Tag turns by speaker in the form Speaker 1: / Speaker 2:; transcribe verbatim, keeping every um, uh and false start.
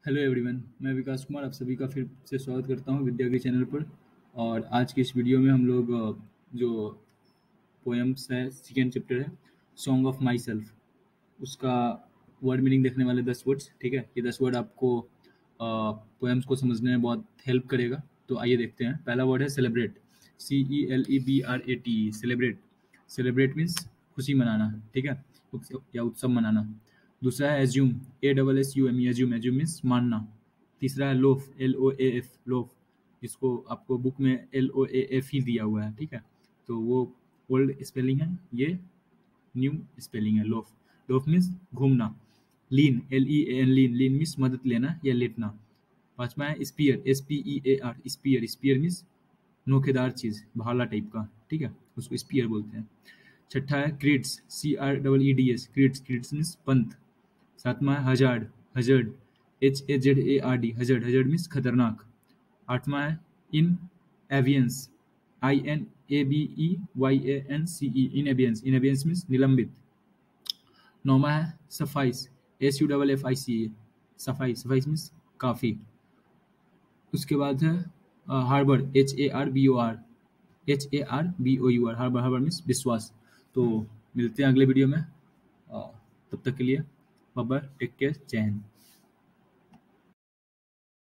Speaker 1: Hello everyone, मैं विकास कुमार आप सभी का फिर से स्वागत करता हूं विद्या के चैनल पर। और आज की इस वीडियो में हम लोग अ, जो पोएम्स है, सेकेंड चैप्टर है सॉन्ग ऑफ माई सेल्फ, उसका वर्ड मीनिंग देखने वाले दस वर्ड्स। ठीक है, ये दस वर्ड आपको पोएम्स को समझने में बहुत हेल्प करेगा। तो आइए देखते हैं। पहला वर्ड है celebrate, C E L E B R A T, celebrate. Celebrate means खुशी मनाना, ठीक है, उत्सव या उत्सव मनाना। दूसरा है assume, A double S U M, assume. Assume means मानना। तीसरा है loaf, L O A F, loaf, जिसको आपको बुक में एल ओ ए एफ ही दिया हुआ है, ठीक है, तो वो ओल्ड स्पेलिंग है, ये न्यू स्पेलिंग है, लोफ। लोफ मीन्स घूमना। Lean, L E N, lean. Lean means मदद लेना या लेटना। पांचवा है spear, S P E A R, spear. Spear means नोकेदार चीज, भाला टाइप का, ठीक है, उसको स्पीयर बोलते हैं। छठा है creeds, C R double E D S, creeds. Creeds means पंथ। सातवां है hazard, hazard, H A Z A R D, hazard. Hazard means खतरनाक। आठवां है in abeyance, I N A B E Y A N C E, in abeyance. In abeyance means निलंबित। नौवां है suffice, S U double F I C A, suffice. Suffice means काफी। उसके बाद है harbour, H A R B O R, H A R B O U R, harbour. Harbour means विश्वास। तो मिलते हैं अगले वीडियो में। अ, तब तक के लिए बाय बाय, टेक केयर, जय हिंद।